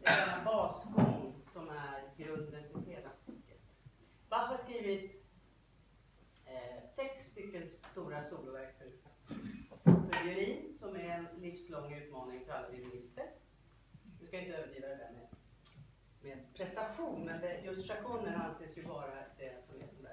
denna basgång som är grunden till hela stycket. Bach har skrivit 6 stycken stora soloverk för violin, som är en livslång utmaning för alla violinister. Du ska inte överdriva det där med prestation, men just chaconner anses ju vara det som är sådär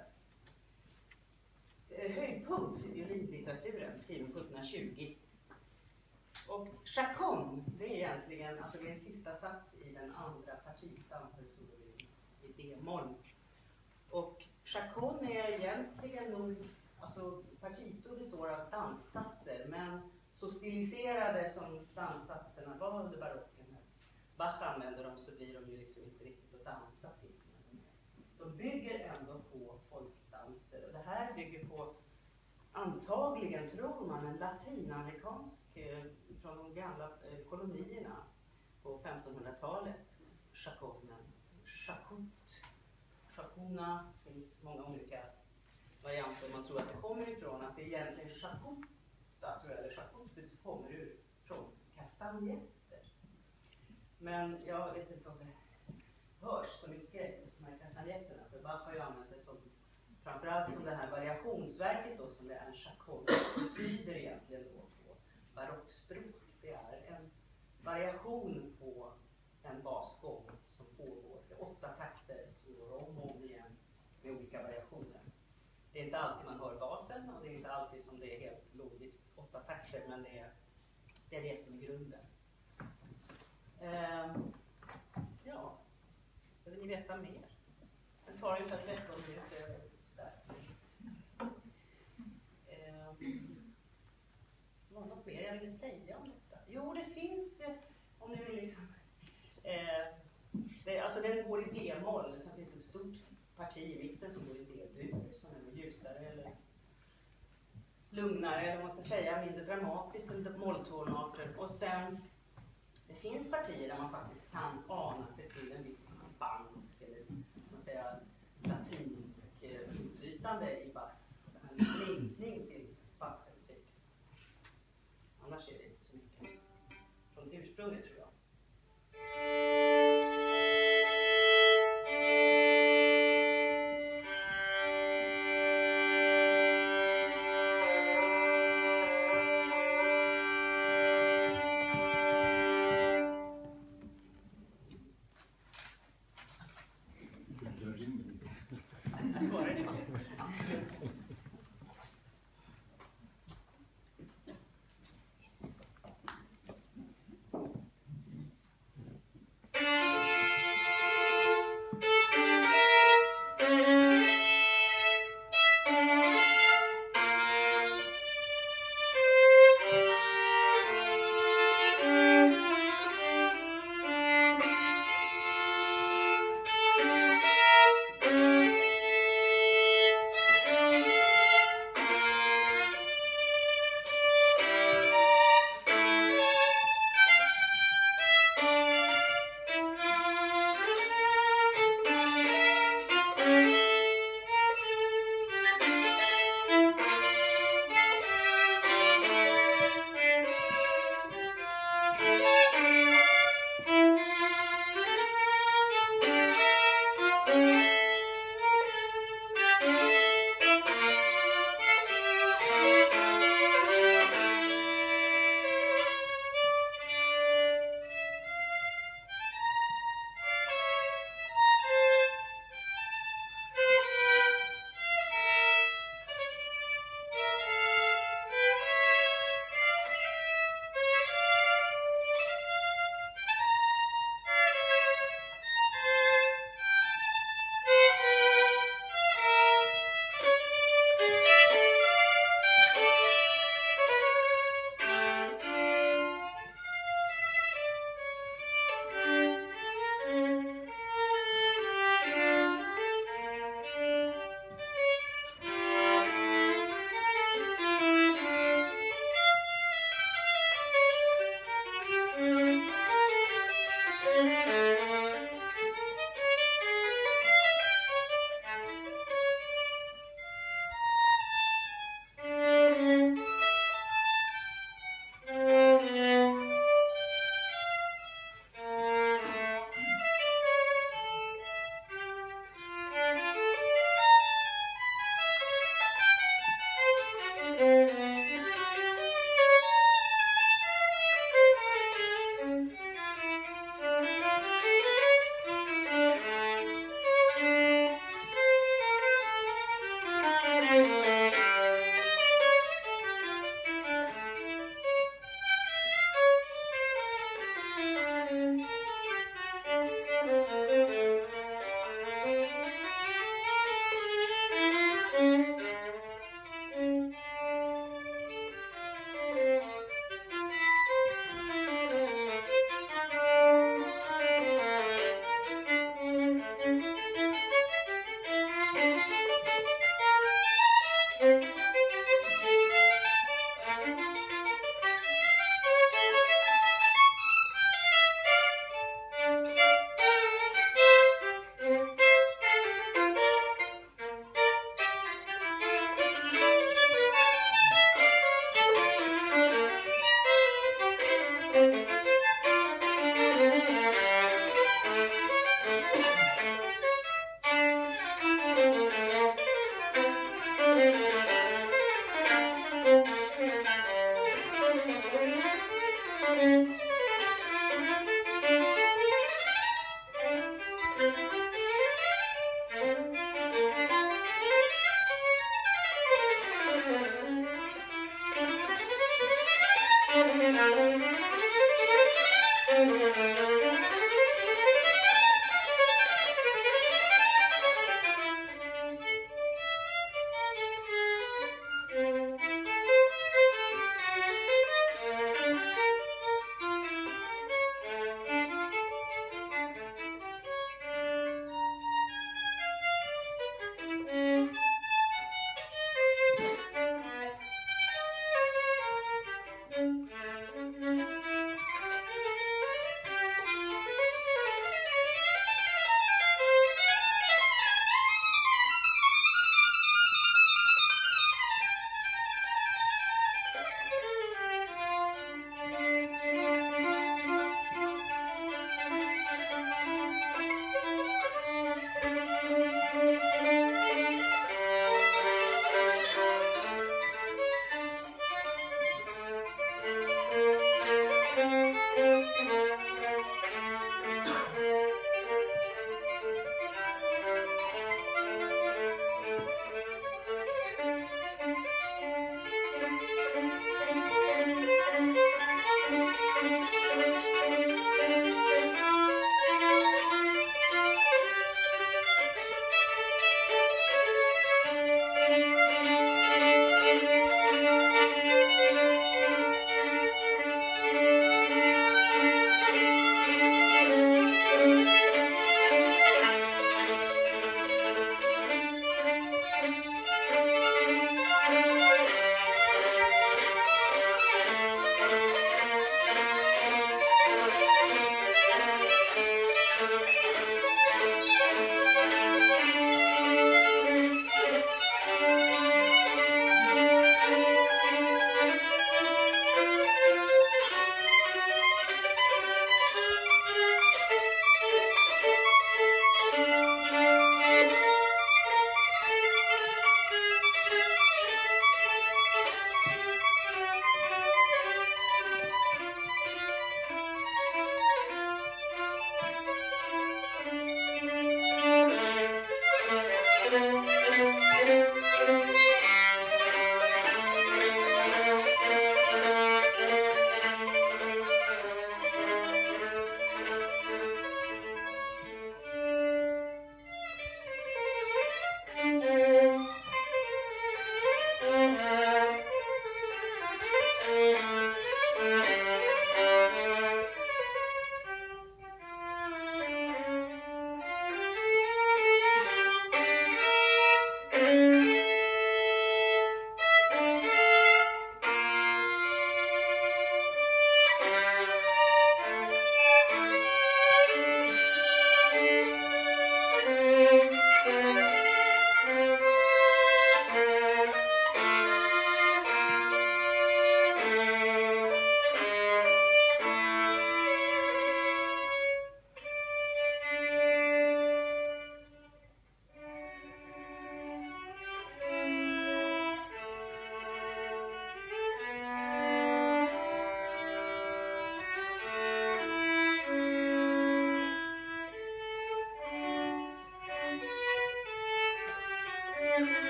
höjdpunkt i violinlitteraturen, skriven 1720. Och chaconne, det är egentligen alltså det är en sista sats i den andra partitan för soloviolin i D-moll. Och chaconne är egentligen nog, alltså partitor består av danssatser, men så stiliserade som danssatserna var under barocken. Bach använder dem så blir de ju liksom inte riktigt att dansa till. De bygger ändå på folkdanser, och det här bygger på antagligen, tror man, en latinamerikansk från de gamla kolonierna på 1500-talet. Chaconen, chacut, chacuna, det finns många olika varianter. Man tror att det kommer ifrån att det är egentligen chacuta, tror jag, eller chacut kommer ur från kastanjetter. Men jag vet inte om det hörs så mycket, just de här kastanjetterna, för Bach har ju använt det som framförallt som det här variationsverket då, som det är en chaconne, betyder egentligen då på barockspråk. Det är en variation på en basgång som pågår. Det är 8 takter som går om och om igen med olika variationer. Det är inte alltid man hör basen, och det är inte alltid som det är helt logiskt 8 takter, men det är det som är grunden. Ja, vill ni veta mer? Det tar ungefär 13 minuter. Var något mer jag ville säga om detta? Jo, det finns, om ni vill liksom, alltså den går i D-moll, så finns det ett stort parti i mitten som går i D-dur, som är ljusare eller lugnare, eller man ska säga mindre dramatiskt, eller molltonarter. Och sen, det finns partier där man faktiskt kan ana sig till en viss spansk, eller man säger latinsk inflytande i bass. En blinkning till spanska musik. Annars är det inte så mycket från ursprunget, tror jag. Jag svarar inte.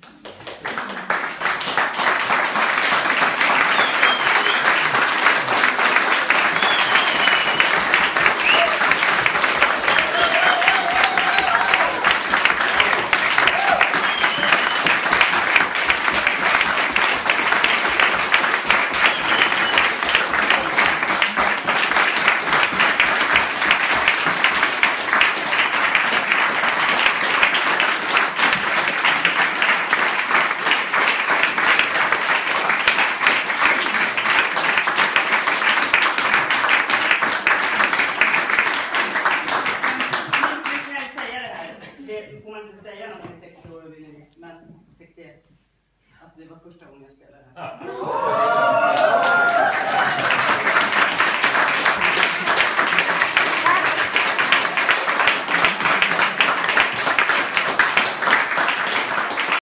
Får man inte säga någonting 60 år och men 61, att det var första gången jag spelade här.